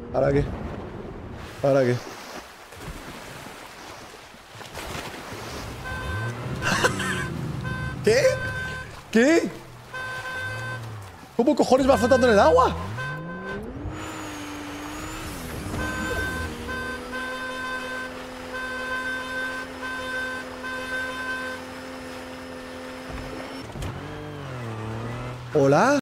¿Ahora qué? ¿Ahora qué? ¿Qué? ¿Qué? ¿Cómo cojones va flotando en el agua? ¿Hola?